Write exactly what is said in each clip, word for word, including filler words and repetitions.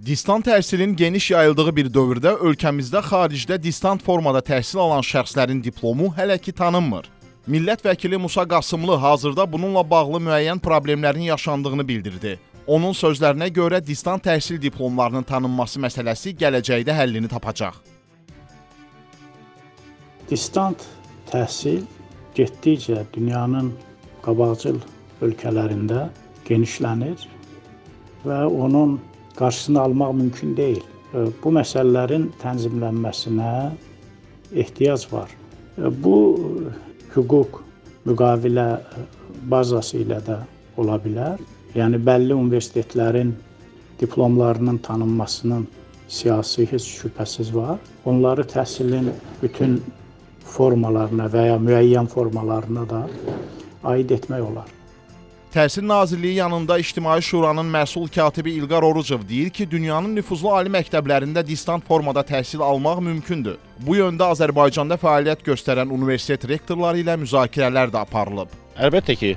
Distant təhsilin geniş yayıldığı bir dövrdə ölkəmizdə xaricdə distant formada təhsil alan şəxslərin diplomu hələ ki tanınmır. Millət vəkili Musa Qasımlı hazırda bununla bağlı müəyyən problemlərin yaşandığını bildirdi. Onun sözlərinə görə distant təhsil diplomlarının tanınması məsələsi gələcəkdə həllini tapacaq. Distant təhsil getdikcə dünyanın qabaqcıl ölkələrində genişlənir və onun qarşısını almaq mümkün deyil. Bu məsələlərin tənzimlənməsinə ehtiyac var. Bu hüquq müqavilə bazası ilə də ola bilər. Yəni bəlli universitetlərin diplomlarının tanınmasının siyasi heç şübhəsiz var. Onları təhsilin bütün formalarına və ya müəyyən formalarına da aid etmək olar. Təhsil Nazirliyi yanında İctimai Şuranın məsul katibi İlqar Orucov deyir ki, dünyanın nüfuzlu ali məktəblərində distant formada təhsil almaq mümkündür. Bu yöndə Azərbaycanda fəaliyyət göstərən universitet rektorları ilə müzakirələr də aparılıb. Əlbəttə ki,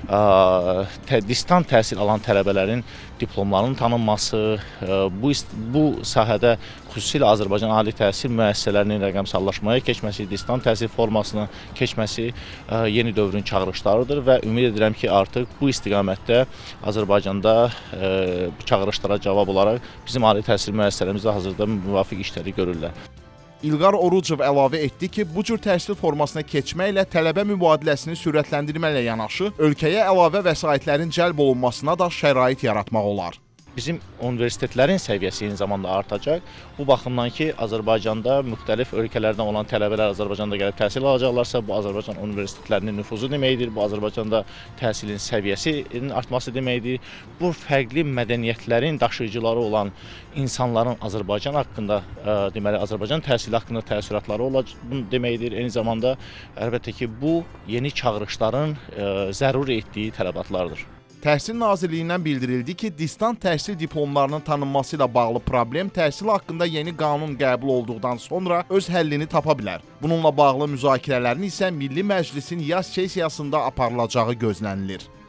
ə, distant təhsil alan tələbələrin diplomlarının tanınması, ə, bu, bu sahədə xüsusilə Azərbaycan ali təhsil müəssisələrinin rəqəmsallaşmaya keçməsi, distant təhsil formasına keçməsi ə, yeni dövrün çağırışlarıdır və ümid edirəm ki, artıq bu istiqamətdə Azərbaycanda ə, bu çağırışlara cavab olaraq bizim ali təhsil müəssisələrimizdə hazırda müvafiq işləri görürlər. İlqar Orucov əlavə etdi ki, bu cür təhsil formasına keçməklə tələbə mübadiləsini sürətləndirməklə yanaşı, ölkəyə əlavə vəsaitlərin cəlb olunmasına da şərait yaratmaq olar. Bizim universitetlərin səviyyəsi eyni zamanda artacaq. Bu baxımdan ki, Azərbaycanda müxtəlif ölkələrdən olan tələbələr Azərbaycanda gəlib təhsil alacaqlarsa, bu Azərbaycan universitetlərinin nüfuzu deməkdir, bu Azərbaycanda təhsilin səviyyəsinin artması deməkdir. Bu fərqli mədəniyyətlərin daşıyıcıları olan insanların Azərbaycan haqqında, deməli, Azərbaycan təhsili haqqında təəssüratları olacaq deməkdir. Eyni zamanda, əlbəttə ki, bu yeni çağırışların zəruri etdiyi tələbatlardır. Təhsil Nazirliyindən bildirildi ki, distant təhsil diplomlarının tanınması ilə bağlı problem təhsil haqqında yeni qanun qəbul olduqdan sonra öz həllini tapa bilər. Bununla bağlı müzakirələrin isə Milli Məclisin yaz sessiyasında aparılacağı gözlənilir.